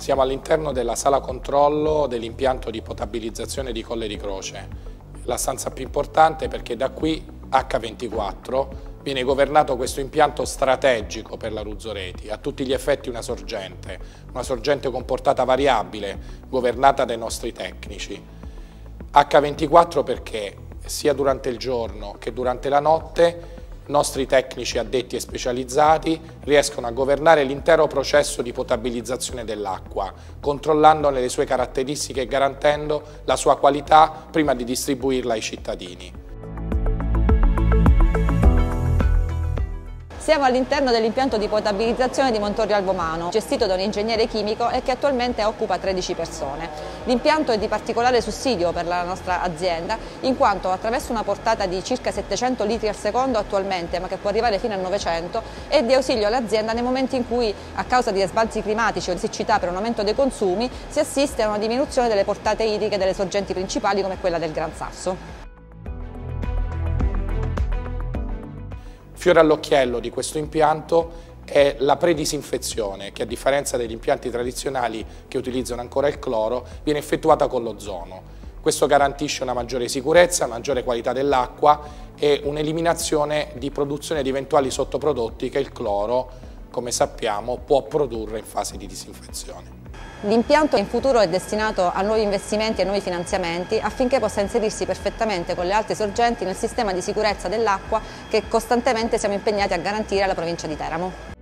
Siamo all'interno della sala controllo dell'impianto di potabilizzazione di Colle di Croce, la stanza più importante perché da qui H24 viene governato questo impianto strategico per la Ruzzoreti, a tutti gli effetti una sorgente con portata variabile, governata dai nostri tecnici. H24 perché sia durante il giorno che durante la notte nostri tecnici addetti e specializzati riescono a governare l'intero processo di potabilizzazione dell'acqua, controllandone le sue caratteristiche e garantendo la sua qualità prima di distribuirla ai cittadini. Siamo all'interno dell'impianto di potabilizzazione di Montorio Albomano, gestito da un ingegnere chimico e che attualmente occupa 13 persone. L'impianto è di particolare sussidio per la nostra azienda, in quanto attraverso una portata di circa 700 litri al secondo attualmente, ma che può arrivare fino a 900, è di ausilio all'azienda nei momenti in cui, a causa di sbalzi climatici o di siccità per un aumento dei consumi, si assiste a una diminuzione delle portate idriche delle sorgenti principali come quella del Gran Sasso. Fiore all'occhiello di questo impianto è la predisinfezione che, a differenza degli impianti tradizionali che utilizzano ancora il cloro, viene effettuata con l'ozono. Questo garantisce una maggiore sicurezza, maggiore qualità dell'acqua e un'eliminazione di produzione di eventuali sottoprodotti che il cloro, come sappiamo, può produrre in fase di disinfezione. L'impianto in futuro è destinato a nuovi investimenti e nuovi finanziamenti affinché possa inserirsi perfettamente con le altre sorgenti nel sistema di sicurezza dell'acqua che costantemente siamo impegnati a garantire alla provincia di Teramo.